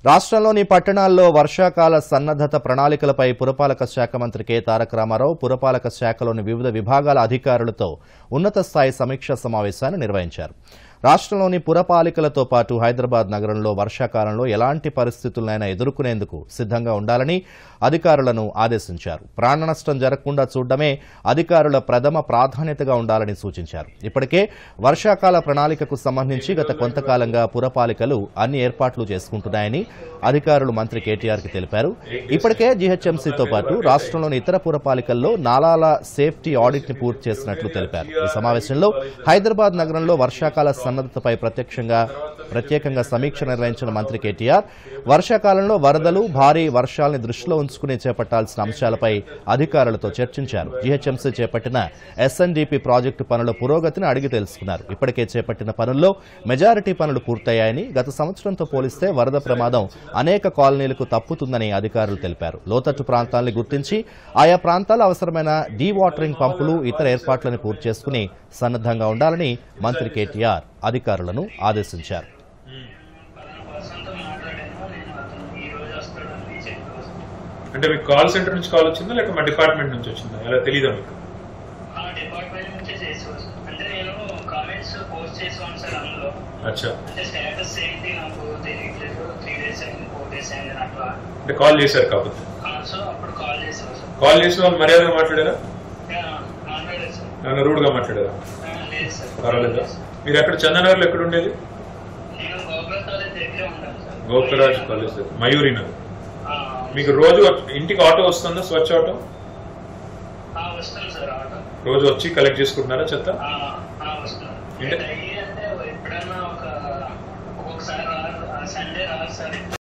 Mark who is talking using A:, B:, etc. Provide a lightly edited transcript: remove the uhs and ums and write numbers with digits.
A: రాష్ట్రంలోని పట్టణాల్లో వర్షాకాల సన్నద్ధత ప్రణాళికలపై పురపాలక శాఖ మంత్రి కె తారక రామారావు పురపాలక శాఖలోని వివిధ విభాగాల అధికారులతో ఉన్నత స్థాయి సమీక్షా సమావేశాన్ని నిర్వహించారు. రాష్ట్రంలోని పురపాలికలతో పాటు హైదరాబాద్ నగరంలో వర్షాకాలంలో ఎలాంటి పరిస్థితులనైనా ఎదుర్కొనేందుకు సిద్ధంగా ఉండాలని అధికారులను ఆదేశించారు. ప్రాణ నష్టం జరగకుండా చూడడమే అధికారుల ప్రథమ ప్రాధాన్యతగా ఉండాలని సూచించారు. ఇప్పటికే వర్షాకాల ప్రణాళికకు సంబంధించి గత కొంతకాలంగా పురపాలికలు అన్ని ఏర్పాట్లు చేసుకుంటున్నాయని అధికారులు మంత్రి కేటీఆర్కి తెలిపారు. ఇప్పటికే జీహెచ్ఎంసీతో పాటు రాష్ట్రంలోని ఇతర పురపాలికల్లో నాలాల సేఫ్టీ ఆడిట్ ని పూర్తి చేసినట్లు తెలిపారు. ఈ సమావేశంలో హైదరాబాద్ నగరంలో వర్షాకాల సన్నద్ధతపై ప్రత్యేకంగా సమీక్ష నిర్వహించిన మంత్రి కేటీఆర్ వర్షాకాలంలో వరదలు, భారీ వర్షాలని దృష్టిలో ఉంచుకుని చేపట్టాల్సిన అంశాలపై అధికారులతో చర్చించారు. జీహెచ్ఎంసీ చేపట్టిన ఎస్ఎన్డీపీ ప్రాజెక్టు పనుల పురోగతిని అడిగి తెలుసుకున్నారు. ఇప్పటికే చేపట్టిన పనుల్లో మెజారిటీ పనులు పూర్తయ్యాయని, గత సంవత్సరంతో పోలిస్తే వరద ప్రమాదం అనేక కాలనీలకు తప్పుతుందని అధికారులు తెలిపారు. లోతట్టు ప్రాంతాలను గుర్తించి ఆయా ప్రాంతాల అవసరమైన డీవాటరింగ్ పంపులు, ఇతర ఏర్పాట్లను పూర్తి చేసుకుని సన్నద్ధంగా ఉండాలని మంత్రి కేటీఆర్ అధికారులను ఆదేశించారు.
B: అంటే మీకు కాల్ సెంటర్ నుంచి కాల్ వచ్చిందా లేక మా డిపార్ట్మెంట్ నుంచి వచ్చిందా? ఎలా తెలీదా మీకు?
C: డిపార్ట్మెంట్ నుంచి చేసేవాళ్ళు. అంటే నేను కామెంట్స్ పోస్ట్ చేసాను సార్ అందులో.
B: అచ్చా.
C: అంటే స్టేటస్ ఏంటి నాకు తెలియట్లేదు. 3 days అయింది, 4 days అయింది అట్లా.
B: అంటే కాల్ చేశారు కాబట్టి.
C: సో అప్పుడు కాల్ చేసేవాళ్ళు సార్.
B: కాల్ చేసిన వాళ్ళు మర్యాదగా మాట్లాడారా?
C: మాట్లాడారు సార్.
B: ఏమైనా రూడ్ గా మాట్లాడారా?
C: లేదు సార్.
B: పర్వాలేదా? మీరు ఎక్కడ చందనగర్ లో ఎక్కడ ఉండేది?
C: నేను గోకురాజ్ కాలేజ్ దగ్గరే ఉంటాను సార్.
B: గోకురాజ్ కాలేజ్ మయూరి నగర్. మీకు రోజు ఇంటికి ఆటో వస్తుందా? స్వచ్ఛ ఆటో
C: వస్తుంది సార్. ఆటో
B: రోజు వచ్చి కలెక్ట్ చేసుకుంటున్నారా చెత్త?
C: వస్తుంది. అంటే ఎప్పుడైనా ఒక్కొక్కసారి సండే రాదు సార్.